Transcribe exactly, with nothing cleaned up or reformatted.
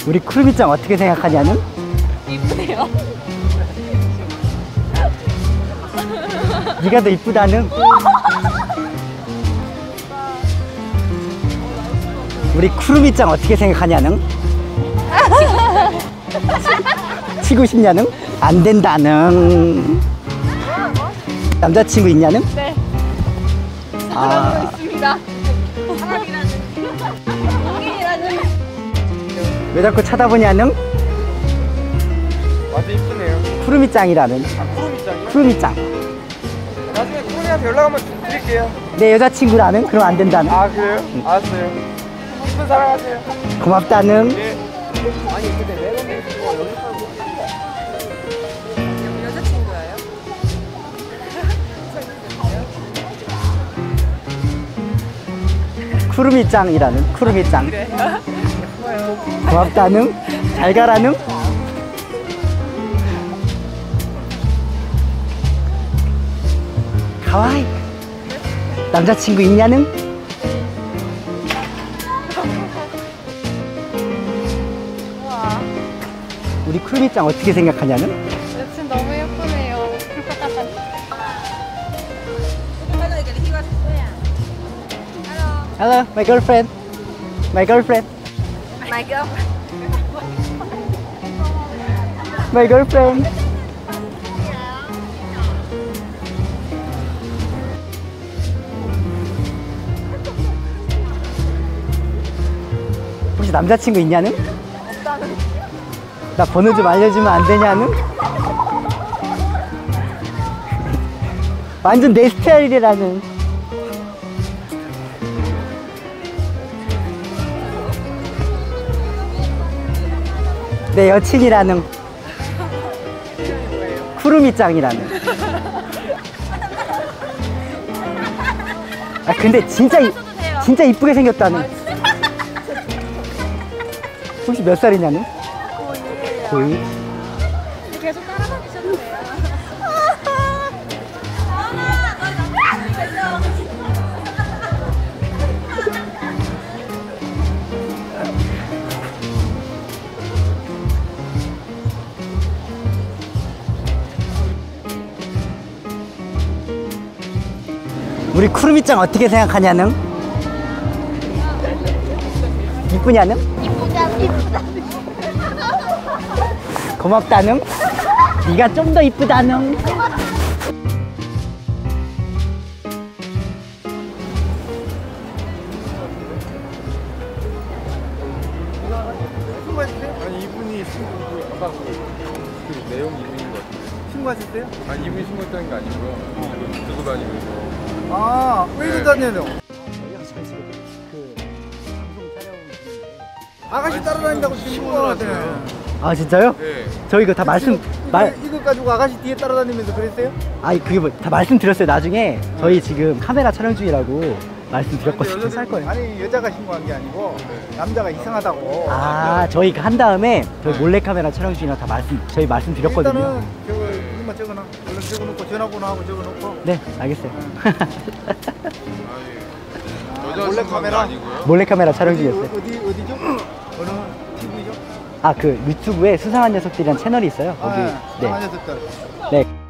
우리 쿠르미짱 어떻게 생각하냐는? 이쁘네요. 네가 더 이쁘다는? 우리 쿠르미짱 어떻게 생각하냐는? 치고 싶냐는? 안 된다는? 남자친구 있냐는? 네. 아. 사랑하고 있습니다. 사랑이라는 사랑이라는 왜 자꾸 쳐다보냐는? 아주 이쁘네요. 쿠르미짱이라는? 아, 쿠르미짱이요? 쿠르미짱. 나중에 쿠르미한테 연락 한번 드릴게요. 내 여자친구라는? 그럼 안 된다는? 아, 그래요? 알았어요. 이쁜 사랑하세요. 고맙다는? 예. 아니, 근데 내려오는 거 연락하고. 여자친구예요? 쿠르미짱이라는? 쿠르미짱. 그래. 고맙다는? 잘 가라는? 가와이. 남자친구 있냐는? 우와. 우리 쿠르미짱 어떻게 생각하냐는? 여친 너무 예쁘네요. Hello, my girlfriend. My girlfriend. My girlfriend. My girlfriend. 혹시 남자친구 있냐는? 없다는. 나 번호 좀 알려주면 안 되냐는? 완전 내 스타일이라는. 내 여친이라는. 쿠르미짱이라는. 아 근데 진짜 이, 진짜 이쁘게 생겼다는. 혹시 몇 살이냐는? 고이. 계속 따라다니셔도 돼요. 우리 쿠르미짱 어떻게 생각하냐는? 이쁘냐는? 이쁘다, 이쁘다. 고맙다는? 네가 좀 더 이쁘다는? 신고하셨어요? 아니, 이분이 신고, 그, 아까 그, 그 내용 이분인 것 같은데. 신고하셨어요? 아니, 이분이 신고했다는 게 아니고요. 이분 들고 다니고 있어. 아, 왜 이러고 다녀요? 아가씨 따라다닌다고 신고하잖아요. 아 진짜요? 네. 저희 이거 다 말씀 말 이거, 이거 가지고 아가씨 뒤에 따라다니면서 그랬어요? 아니 그게 뭐 다 말씀드렸어요. 나중에 저희 지금 카메라 촬영 중이라고 말씀드렸거든요. 살 거예요. 아니, 여자가 신고한 게 아니고 남자가 이상하다고. 아 저희 한 다음에 저희 몰래 카메라 촬영 중이라 다 말씀 저희 말씀드렸거든요. 일단은 저거 이것만 적어놔. 얼른 적어놓고 전화번호하고 적어놓고. 네 알겠어요. 몰래 카메라 몰래 카메라 촬영 어디, 중이었어요. 어디 어디죠? 어느 티비죠? 아 그 유튜브에 수상한 녀석들이란 채널이 있어요. 거기 아, 네. 아, 녀석들. 네.